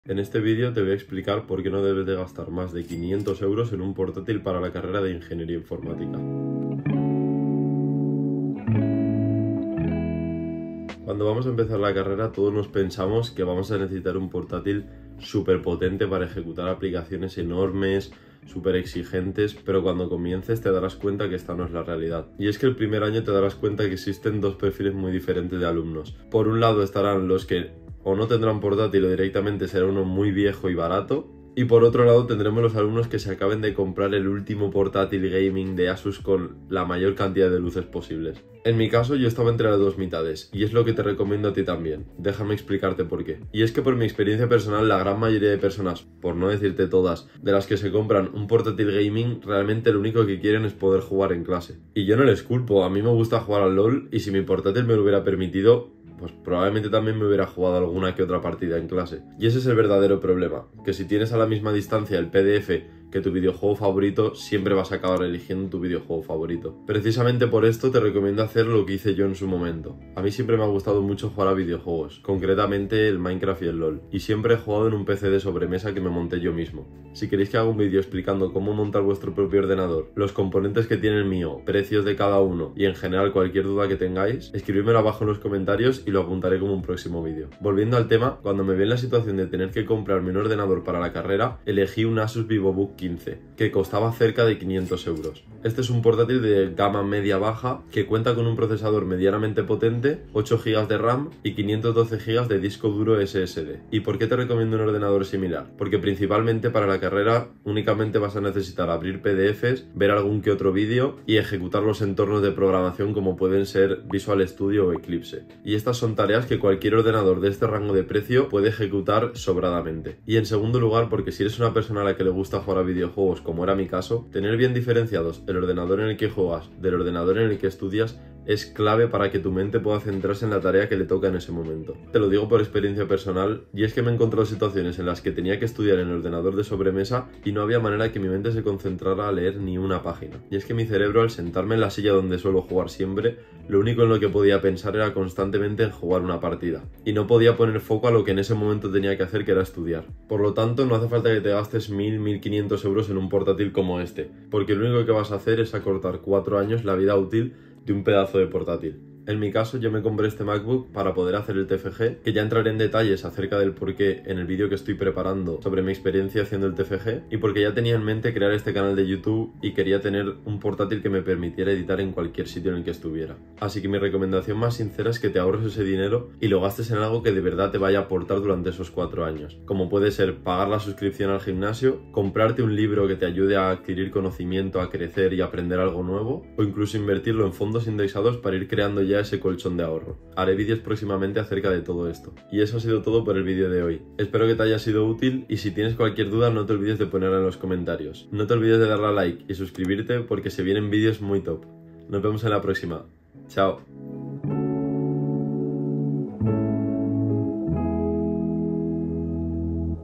En este vídeo te voy a explicar por qué no debes de gastar más de 500 euros en un portátil para la carrera de Ingeniería Informática. Cuando vamos a empezar la carrera todos nos pensamos que vamos a necesitar un portátil súper potente para ejecutar aplicaciones enormes, súper exigentes, pero cuando comiences te darás cuenta que esta no es la realidad. Y es que el primer año te darás cuenta que existen dos perfiles muy diferentes de alumnos. Por un lado estarán los que o no tendrán portátil o directamente será uno muy viejo y barato. Y por otro lado tendremos los alumnos que se acaben de comprar el último portátil gaming de Asus con la mayor cantidad de luces posibles. En mi caso yo estaba entre las dos mitades y es lo que te recomiendo a ti también. Déjame explicarte por qué. Y es que por mi experiencia personal la gran mayoría de personas, por no decirte todas, de las que se compran un portátil gaming realmente lo único que quieren es poder jugar en clase. Y yo no les culpo, a mí me gusta jugar al LOL y si mi portátil me lo hubiera permitido, pues probablemente también me hubiera jugado alguna que otra partida en clase. Y ese es el verdadero problema, que si tienes a la misma distancia el PDF que tu videojuego favorito, siempre vas a acabar eligiendo tu videojuego favorito. Precisamente por esto te recomiendo hacer lo que hice yo en su momento. A mí siempre me ha gustado mucho jugar a videojuegos, concretamente el Minecraft y el LOL, y siempre he jugado en un PC de sobremesa que me monté yo mismo. Si queréis que haga un vídeo explicando cómo montar vuestro propio ordenador, los componentes que tiene el mío, precios de cada uno y en general cualquier duda que tengáis, escribidmelo abajo en los comentarios y lo apuntaré como un próximo vídeo. Volviendo al tema, cuando me vi en la situación de tener que comprarme un ordenador para la carrera, elegí un Asus VivoBook 15, que costaba cerca de 500 euros. Este es un portátil de gama media-baja que cuenta con un procesador medianamente potente, 8 GB de RAM y 512 GB de disco duro SSD. ¿Y por qué te recomiendo un ordenador similar? Porque principalmente para la carrera únicamente vas a necesitar abrir PDFs, ver algún que otro vídeo y ejecutar los entornos de programación como pueden ser Visual Studio o Eclipse. Y estas son tareas que cualquier ordenador de este rango de precio puede ejecutar sobradamente. Y en segundo lugar, porque si eres una persona a la que le gusta jugar a videojuegos, como era mi caso, tener bien diferenciados el ordenador en el que juegas del ordenador en el que estudias es clave para que tu mente pueda centrarse en la tarea que le toca en ese momento. Te lo digo por experiencia personal, y es que me he encontrado situaciones en las que tenía que estudiar en el ordenador de sobremesa y no había manera que mi mente se concentrara a leer ni una página. Y es que mi cerebro, al sentarme en la silla donde suelo jugar siempre, lo único en lo que podía pensar era constantemente en jugar una partida. Y no podía poner foco a lo que en ese momento tenía que hacer, que era estudiar. Por lo tanto, no hace falta que te gastes 1.000-1.500 euros en un portátil como este, porque lo único que vas a hacer es acortar 4 años la vida útil de un pedazo de portátil. En mi caso yo me compré este MacBook para poder hacer el TFG, que ya entraré en detalles acerca del porqué en el vídeo que estoy preparando sobre mi experiencia haciendo el TFG, y porque ya tenía en mente crear este canal de YouTube y quería tener un portátil que me permitiera editar en cualquier sitio en el que estuviera. Así que mi recomendación más sincera es que te ahorres ese dinero y lo gastes en algo que de verdad te vaya a aportar durante esos 4 años, como puede ser pagar la suscripción al gimnasio, comprarte un libro que te ayude a adquirir conocimiento, a crecer y aprender algo nuevo, o incluso invertirlo en fondos indexados para ir creando ya ese colchón de ahorro. Haré vídeos próximamente acerca de todo esto. Y eso ha sido todo por el vídeo de hoy. Espero que te haya sido útil y si tienes cualquier duda no te olvides de ponerla en los comentarios. No te olvides de darle a like y suscribirte porque se vienen vídeos muy top. Nos vemos en la próxima. Chao.